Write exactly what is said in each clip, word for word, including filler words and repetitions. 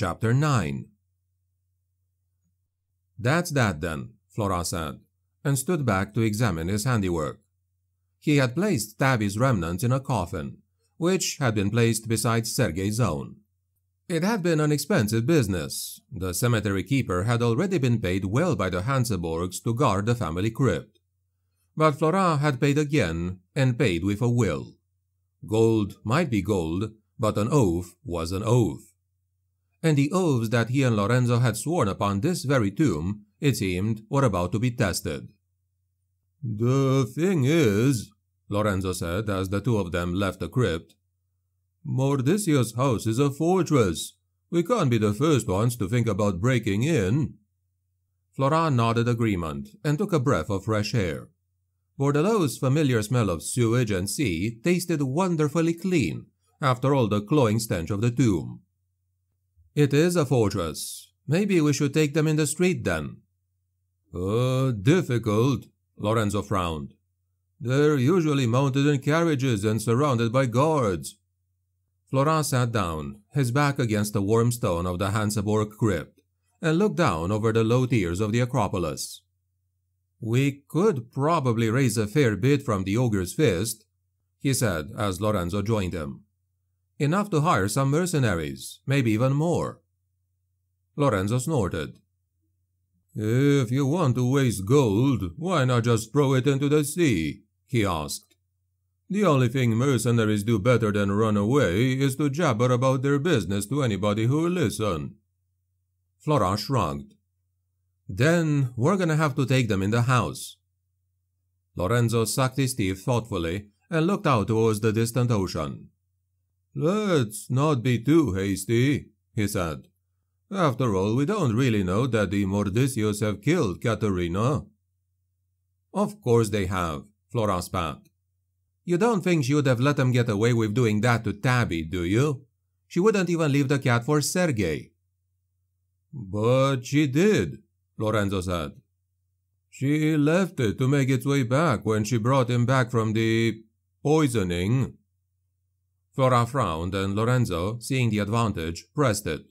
Chapter nine. "That's that, then," Florin said, and stood back to examine his handiwork. He had placed Tabby's remnant in a coffin, which had been placed beside Sergei's own. It had been an expensive business. The cemetery keeper had already been paid well by the Hanseborgs to guard the family crypt. But Florin had paid again, and paid with a will. Gold might be gold, but an oath was an oath. And the oaths that he and Lorenzo had sworn upon this very tomb, it seemed, were about to be tested. "The thing is," Lorenzo said as the two of them left the crypt, "Mordicio's house is a fortress. We can't be the first ones to think about breaking in." Florin nodded agreement and took a breath of fresh air. Bordelaux's familiar smell of sewage and sea tasted wonderfully clean after all the cloying stench of the tomb. "It is a fortress. Maybe we should take them in the street then." Uh, difficult," Lorenzo frowned. "They're usually mounted in carriages and surrounded by guards." Florin sat down, his back against the warm stone of the Hanseborg crypt, and looked down over the low tiers of the Acropolis. "We could probably raise a fair bit from the Ogre's Fist," he said as Lorenzo joined him. "Enough to hire some mercenaries, maybe even more." Lorenzo snorted. "If you want to waste gold, why not just throw it into the sea?" he asked. "The only thing mercenaries do better than run away is to jabber about their business to anybody who'll listen." Florin shrugged. "Then we're gonna have to take them in the house." Lorenzo sucked his teeth thoughtfully and looked out towards the distant ocean. "Let's not be too hasty," he said. "After all, we don't really know that the Mordicios have killed Katerina." "Of course they have," Florin spat. "You don't think she would have let them get away with doing that to Tabby, do you? She wouldn't even leave the cat for Sergei." "But she did," Lorenzo said. "She left it to make its way back when she brought him back from the poisoning." Florin frowned, and Lorenzo, seeing the advantage, pressed it.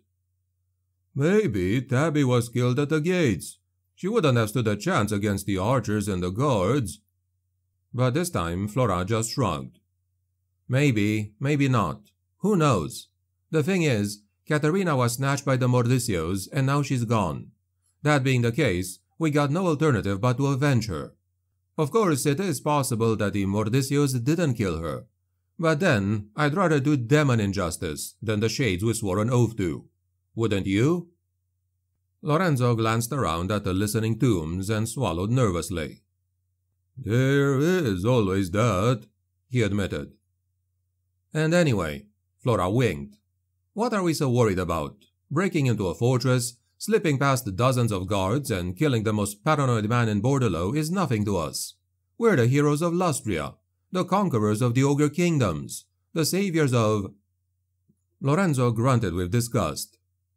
"Maybe Tabby was killed at the gates. She wouldn't have stood a chance against the archers and the guards." But this time Florin just shrugged. "Maybe, maybe not. Who knows? The thing is, Katerina was snatched by the Mordicios, and now she's gone. That being the case, we got no alternative but to avenge her. Of course, it is possible that the Mordicios didn't kill her. But then, I'd rather do them an injustice than the shades we swore an oath to. Wouldn't you?" Lorenzo glanced around at the listening tombs and swallowed nervously. "There is always that," he admitted. "And anyway," Florin winked, "what are we so worried about? Breaking into a fortress, slipping past dozens of guards, and killing the most paranoid man in Bordelaux is nothing to us. We're the heroes of Lustria, the conquerors of the Ogre Kingdoms, the saviors of—" Lorenzo grunted with disgust.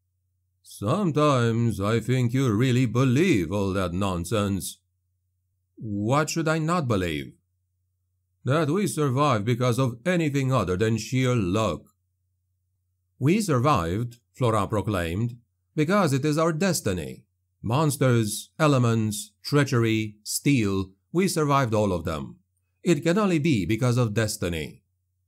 "Sometimes I think you really believe all that nonsense." "What should I not believe?" "That we survived because of anything other than sheer luck." "We survived," Florin proclaimed, "because it is our destiny. Monsters, elements, treachery, steel, we survived all of them. It can only be because of destiny."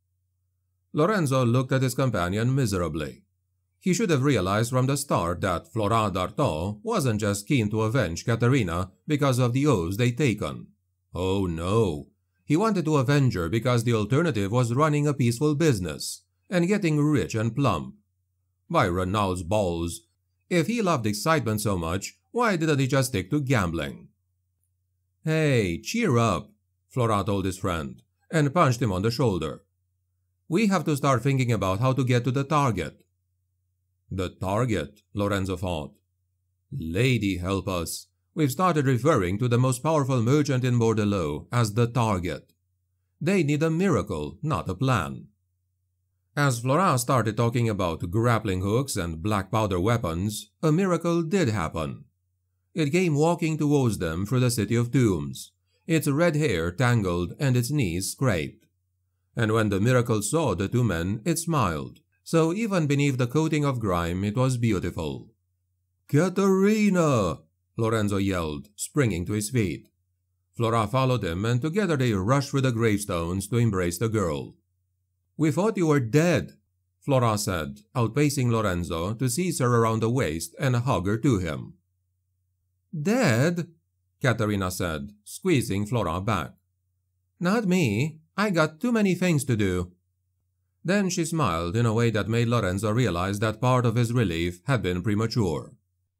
Lorenzo looked at his companion miserably. He should have realized from the start that Florin d'Artois wasn't just keen to avenge Katerina because of the oaths they'd taken. Oh no, he wanted to avenge her because the alternative was running a peaceful business and getting rich and plump. By Renaud's balls, if he loved excitement so much, why didn't he just stick to gambling? "Hey, cheer up," Florin told his friend, and punched him on the shoulder. "We have to start thinking about how to get to the target." The target, Lorenzo thought. Lady help us, we've started referring to the most powerful merchant in Bordelaux as the target. They need a miracle, not a plan. As Florin started talking about grappling hooks and black powder weapons, a miracle did happen. It came walking towards them through the city of tombs, its red hair tangled and its knees scraped. And when the miracle saw the two men, it smiled, so even beneath the coating of grime it was beautiful. "Katerina!" Lorenzo yelled, springing to his feet. Florin followed him, and together they rushed through the gravestones to embrace the girl. "We thought you were dead," Florin said, outpacing Lorenzo to seize her around the waist and hug her to him. "Dead?" Katerina said, squeezing Florin back. "Not me. I got too many things to do." Then she smiled in a way that made Lorenzo realize that part of his relief had been premature.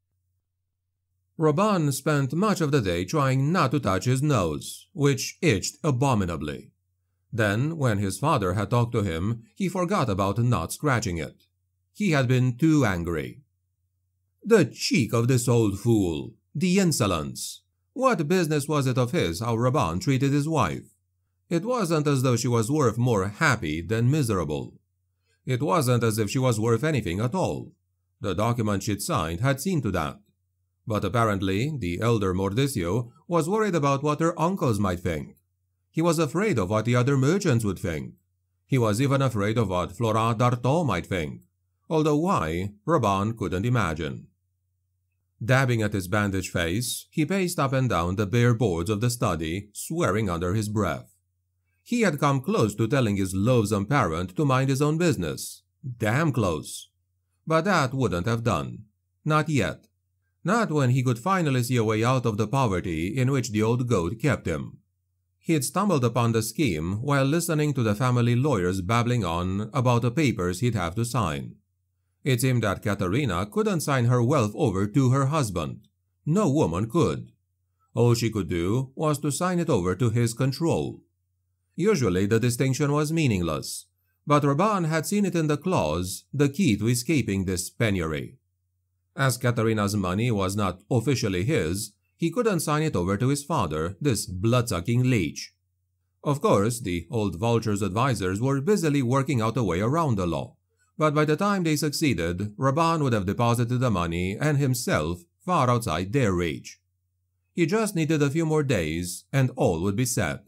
Raban spent much of the day trying not to touch his nose, which itched abominably. Then, when his father had talked to him, he forgot about not scratching it. He had been too angry. The cheek of this old fool! The insolence! What business was it of his how Raban treated his wife? It wasn't as though she was worth more happy than miserable. It wasn't as if she was worth anything at all. The document she'd signed had seen to that. But apparently, the elder Mordicio was worried about what her uncles might think. He was afraid of what the other merchants would think. He was even afraid of what Florin d'Artaud might think, although why, Raban couldn't imagine. Dabbing at his bandaged face, he paced up and down the bare boards of the study, swearing under his breath. He had come close to telling his loathsome parent to mind his own business. Damn close. But that wouldn't have done. Not yet. Not when he could finally see a way out of the poverty in which the old goat kept him. He had stumbled upon the scheme while listening to the family lawyers babbling on about the papers he'd have to sign. It seemed that Katerina couldn't sign her wealth over to her husband. No woman could. All she could do was to sign it over to his control. Usually the distinction was meaningless, but Raban had seen it in the clause, the key to escaping this penury. As Katerina's money was not officially his, he couldn't sign it over to his father, this blood-sucking leech. Of course, the old vulture's advisers were busily working out a way around the law, but by the time they succeeded, Raban would have deposited the money and himself far outside their reach. He just needed a few more days, and all would be set.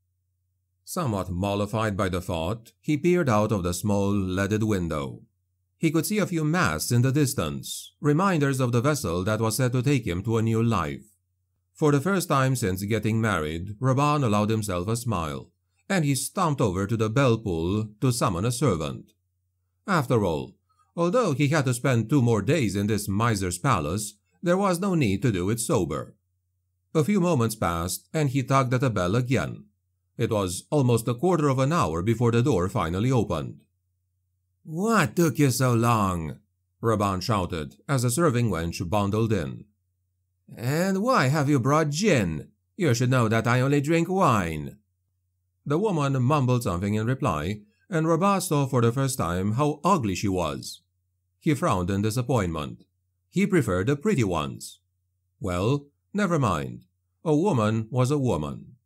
Somewhat mollified by the thought, he peered out of the small, leaded window. He could see a few masts in the distance, reminders of the vessel that was set to take him to a new life. For the first time since getting married, Raban allowed himself a smile, and he stomped over to the bell pull to summon a servant. After all, although he had to spend two more days in this miser's palace, there was no need to do it sober. A few moments passed, and he tugged at the bell again. It was almost a quarter of an hour before the door finally opened. "What took you so long?" Raban shouted as a serving wench bundled in. "And why have you brought gin? You should know that I only drink wine." The woman mumbled something in reply, and Raban saw for the first time how ugly she was. He frowned in disappointment. He preferred the pretty ones. Well, never mind. A woman was a woman.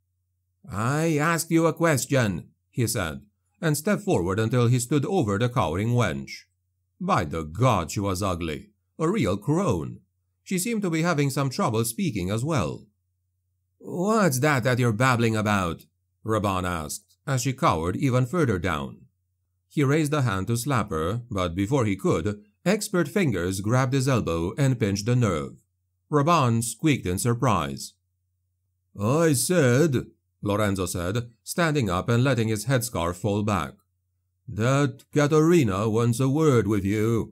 "I asked you a question," he said, and stepped forward until he stood over the cowering wench. By the God, she was ugly. A real crone. She seemed to be having some trouble speaking as well. "What's that that you're babbling about?" Raban asked, as she cowered even further down. He raised a hand to slap her, but before he could, expert fingers grabbed his elbow and pinched the nerve. Raban squeaked in surprise. "I said," Lorenzo said, standing up and letting his headscarf fall back, "that Katerina wants a word with you."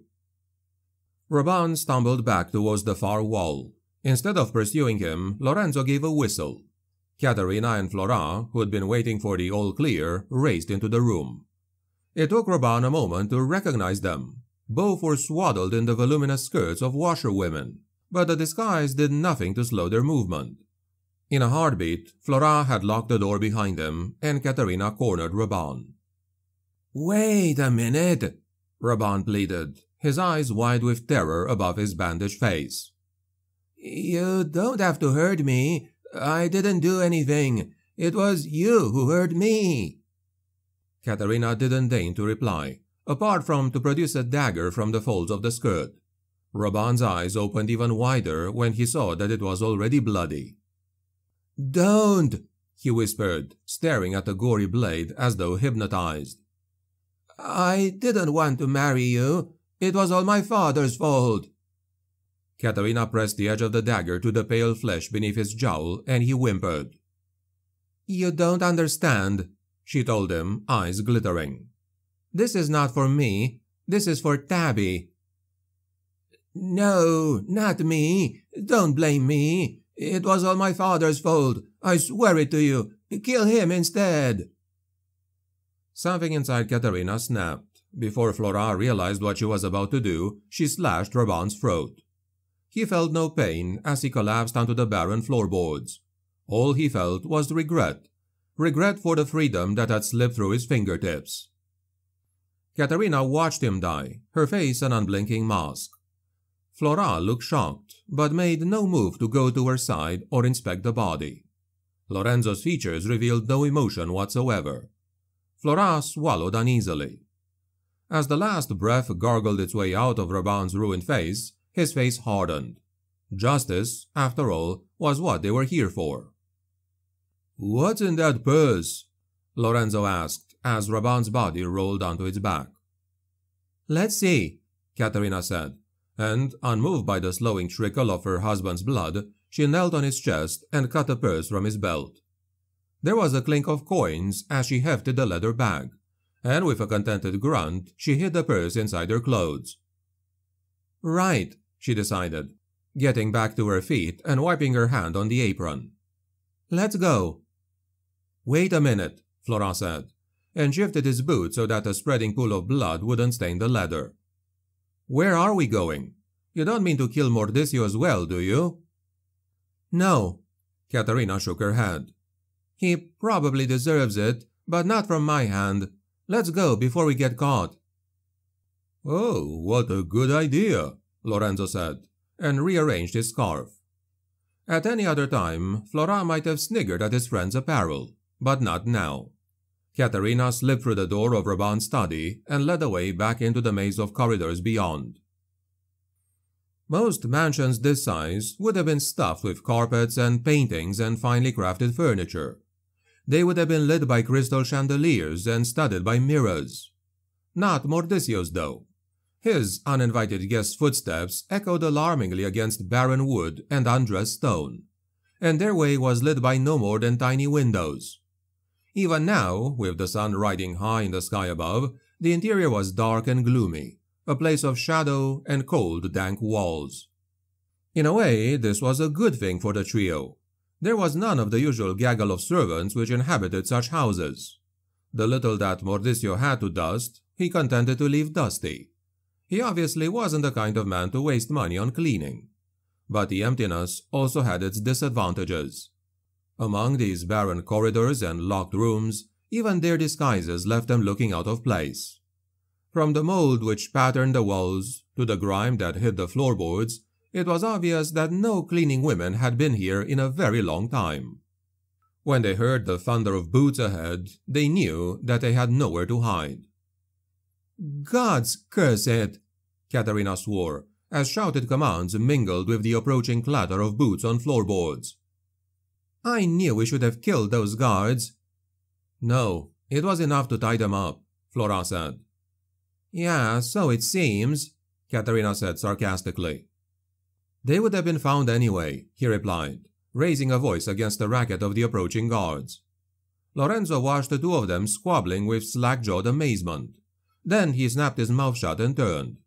Raban stumbled back towards the far wall. Instead of pursuing him, Lorenzo gave a whistle. Katerina and Florin, who had been waiting for the all clear, raced into the room. It took Raban a moment to recognize them. Both were swaddled in the voluminous skirts of washerwomen, but the disguise did nothing to slow their movement. In a heartbeat, Florin had locked the door behind him, and Katerina cornered Raban. "Wait a minute," Raban pleaded, his eyes wide with terror above his bandaged face. "You don't have to hurt me. I didn't do anything. It was you who hurt me." Katerina didn't deign to reply, apart from to produce a dagger from the folds of the skirt. Raban's eyes opened even wider when he saw that it was already bloody. "Don't!" he whispered, staring at the gory blade as though hypnotized. I didn't want to marry you. It was all my father's fault. Katerina pressed the edge of the dagger to the pale flesh beneath his jowl, and he whimpered. You don't understand, she told him, eyes glittering. This is not for me. This is for Tabby. No, not me. Don't blame me. It was all my father's fault. I swear it to you. Kill him instead. Something inside Katerina snapped. Before Florin realized what she was about to do, she slashed Raban's throat. He felt no pain as he collapsed onto the barren floorboards. All he felt was regret. Regret for the freedom that had slipped through his fingertips. Katerina watched him die, her face an unblinking mask. Florin looked shocked, but made no move to go to her side or inspect the body. Lorenzo's features revealed no emotion whatsoever. Florin swallowed uneasily. As the last breath gargled its way out of Raban's ruined face, his face hardened. Justice, after all, was what they were here for. "What's in that purse?" Lorenzo asked as Raban's body rolled onto its back. "Let's see," Katerina said, and, unmoved by the slowing trickle of her husband's blood, she knelt on his chest and cut the purse from his belt. There was a clink of coins as she hefted the leather bag, and with a contented grunt, she hid the purse inside her clothes. "Right," she decided, getting back to her feet and wiping her hand on the apron. "Let's go." "Wait a minute," Florin said, and shifted his boot so that a spreading pool of blood wouldn't stain the leather. "Where are we going? You don't mean to kill Mordicio as well, do you?" "No," Katerina shook her head. "He probably deserves it, but not from my hand. Let's go before we get caught." "Oh, what a good idea," Lorenzo said, and rearranged his scarf. At any other time, Florin might have sniggered at his friend's apparel, but not now. Katerina slipped through the door of Raban's study and led the way back into the maze of corridors beyond. Most mansions this size would have been stuffed with carpets and paintings and finely crafted furniture. They would have been lit by crystal chandeliers and studded by mirrors. Not Mordicio's, though. His uninvited guest's footsteps echoed alarmingly against barren wood and undressed stone, and their way was lit by no more than tiny windows. Even now, with the sun riding high in the sky above, the interior was dark and gloomy, a place of shadow and cold, dank walls. In a way, this was a good thing for the trio. There was none of the usual gaggle of servants which inhabited such houses. The little that Mordicio had to dust, he contented to leave dusty. He obviously wasn't the kind of man to waste money on cleaning. But the emptiness also had its disadvantages. Among these barren corridors and locked rooms, even their disguises left them looking out of place. From the mold which patterned the walls to the grime that hid the floorboards, it was obvious that no cleaning women had been here in a very long time. When they heard the thunder of boots ahead, they knew that they had nowhere to hide. "Gods curse it!" Katerina swore, as shouted commands mingled with the approaching clatter of boots on floorboards. "I knew we should have killed those guards." "No, it was enough to tie them up," Florin said. "Yeah, so it seems," Katerina said sarcastically. "They would have been found anyway," he replied, raising a voice against the racket of the approaching guards. Lorenzo watched the two of them squabbling with slack-jawed amazement. Then he snapped his mouth shut and turned.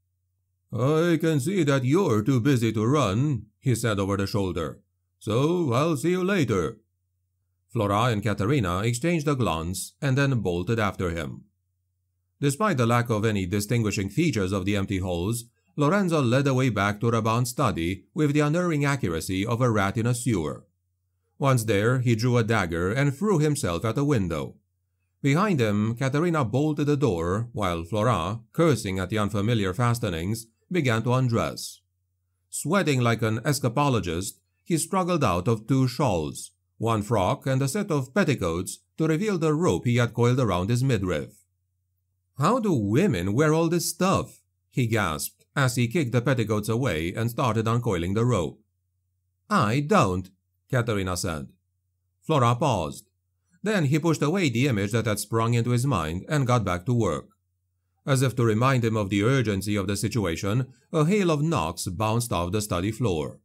"I can see that you're too busy to run," he said over the shoulder. "So I'll see you later." Florin and Katerina exchanged a glance and then bolted after him. Despite the lack of any distinguishing features of the empty halls, Lorenzo led the way back to Raban's study with the unerring accuracy of a rat in a sewer. Once there, he drew a dagger and threw himself at a window. Behind him, Katerina bolted the door, while Florin, cursing at the unfamiliar fastenings, began to undress. Sweating like an escapologist, he struggled out of two shawls, one frock and a set of petticoats to reveal the rope he had coiled around his midriff. "How do women wear all this stuff?" he gasped as he kicked the petticoats away and started uncoiling the rope. "I don't," Katerina said. Florin paused. Then he pushed away the image that had sprung into his mind and got back to work, As if to remind him of the urgency of the situation, a hail of knocks bounced off the study floor.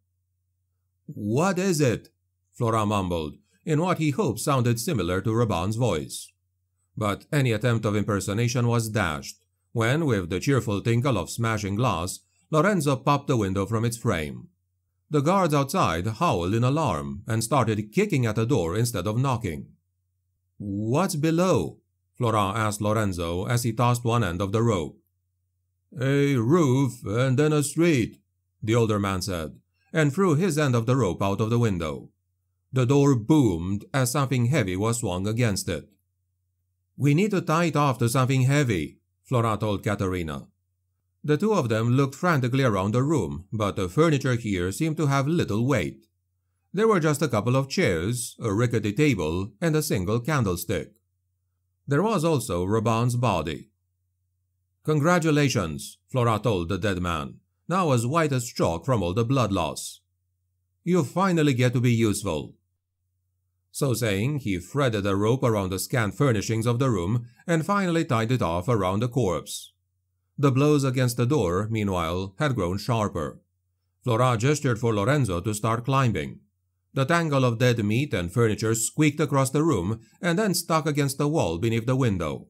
"What is it?" Florin mumbled, in what he hoped sounded similar to Raban's voice. But any attempt of impersonation was dashed, when, with the cheerful tinkle of smashing glass, Lorenzo popped the window from its frame. The guards outside howled in alarm and started kicking at the door instead of knocking. "What's below?" Florin asked Lorenzo as he tossed one end of the rope. "A roof and then a street," the older man said, and threw his end of the rope out of the window. The door boomed as something heavy was swung against it. "We need to tie it off to something heavy," Florin told Katerina. The two of them looked frantically around the room, but the furniture here seemed to have little weight. There were just a couple of chairs, a rickety table, and a single candlestick. There was also Raban's body. "Congratulations," Florin told the dead man, now as white as chalk from all the blood loss. "You finally get to be useful." So saying, he threaded a rope around the scant furnishings of the room and finally tied it off around the corpse. The blows against the door, meanwhile, had grown sharper. Florin gestured for Lorenzo to start climbing. The tangle of dead meat and furniture squeaked across the room and then stuck against the wall beneath the window.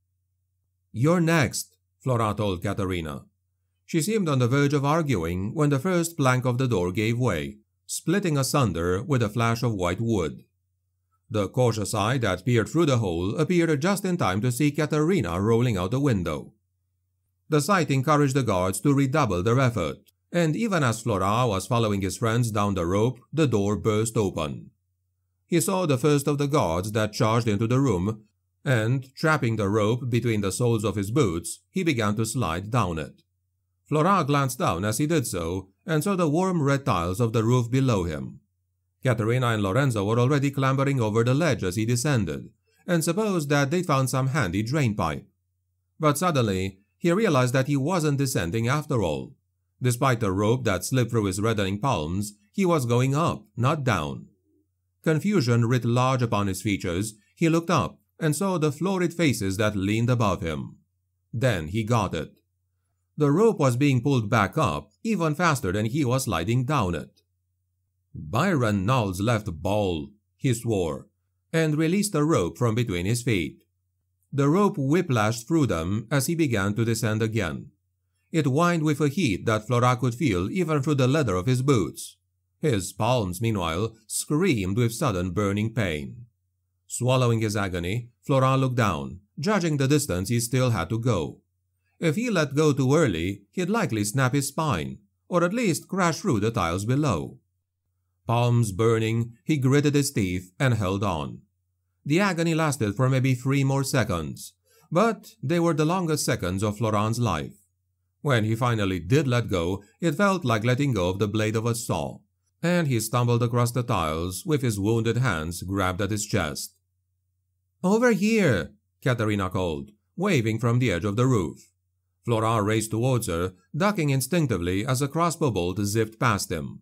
"You're next," Florin told Katerina. She seemed on the verge of arguing when the first plank of the door gave way, splitting asunder with a flash of white wood. The cautious eye that peered through the hole appeared just in time to see Katerina rolling out the window. The sight encouraged the guards to redouble their effort, and even as Florin was following his friends down the rope, the door burst open. He saw the first of the guards that charged into the room, and, trapping the rope between the soles of his boots, he began to slide down it. Florin glanced down as he did so, and saw the warm red tiles of the roof below him. Katerina and Lorenzo were already clambering over the ledge as he descended, and supposed that they'd found some handy drainpipe. But suddenly, he realized that he wasn't descending after all. Despite the rope that slipped through his reddening palms, he was going up, not down. Confusion writ large upon his features. He looked up and saw the florid faces that leaned above him. Then he got it. The rope was being pulled back up even faster than he was sliding down it. "Byron Null's left ball," he swore, and released the rope from between his feet. The rope whiplashed through them as he began to descend again. It whined with a heat that Florin could feel even through the leather of his boots. His palms, meanwhile, screamed with sudden burning pain. Swallowing his agony, Florin looked down, judging the distance he still had to go. If he let go too early, he'd likely snap his spine, or at least crash through the tiles below. Palms burning, he gritted his teeth and held on. The agony lasted for maybe three more seconds, but they were the longest seconds of Florin's life. When he finally did let go, it felt like letting go of the blade of a saw, and he stumbled across the tiles with his wounded hands grabbed at his chest. "Over here!" Katerina called, waving from the edge of the roof. Florin raced towards her, ducking instinctively as a crossbow bolt zipped past him.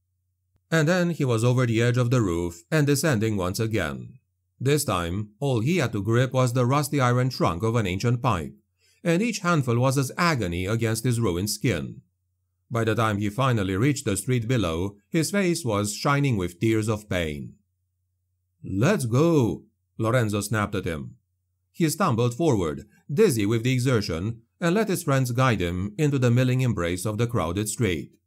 And then he was over the edge of the roof and descending once again. This time, all he had to grip was the rusty iron trunk of an ancient pipe, and each handful was as agony against his ruined skin. By the time he finally reached the street below, his face was shining with tears of pain. "Let's go," Lorenzo snapped at him. He stumbled forward, dizzy with the exertion, and let his friends guide him into the milling embrace of the crowded street.